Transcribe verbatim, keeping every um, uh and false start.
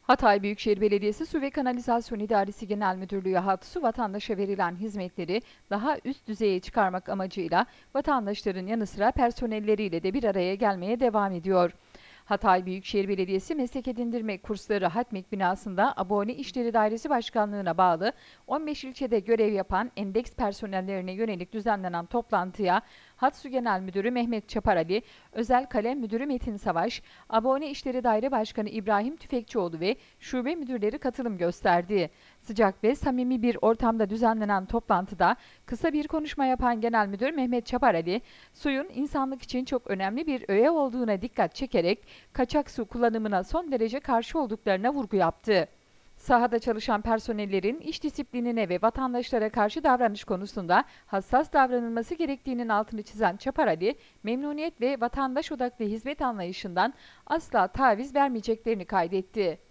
Hatay Büyükşehir Belediyesi Su ve Kanalizasyon İdaresi Genel Müdürlüğü Hatsu, vatandaşa verilen hizmetleri daha üst düzeye çıkarmak amacıyla vatandaşların yanı sıra personelleriyle de bir araya gelmeye devam ediyor. Hatay Büyükşehir Belediyesi Meslek Edindirme Kursları Hatmek binasında Abone İşleri Dairesi Başkanlığı'na bağlı on beş ilçede görev yapan endeks personellerine yönelik düzenlenen toplantıya Hatsu Genel Müdürü Mehmet Çaparali, Özel Kalem Müdürü Metin Savaş, Abone İşleri Daire Başkanı İbrahim Tüfekçioğlu ve şube müdürleri katılım gösterdi. Sıcak ve samimi bir ortamda düzenlenen toplantıda kısa bir konuşma yapan Genel Müdür Mehmet Çaparali, suyun insanlık için çok önemli bir öğe olduğuna dikkat çekerek kaçak su kullanımına son derece karşı olduklarına vurgu yaptı. Sahada çalışan personellerin iş disiplinine ve vatandaşlara karşı davranış konusunda hassas davranılması gerektiğinin altını çizen Çaparali, memnuniyet ve vatandaş odaklı hizmet anlayışından asla taviz vermeyeceklerini kaydetti.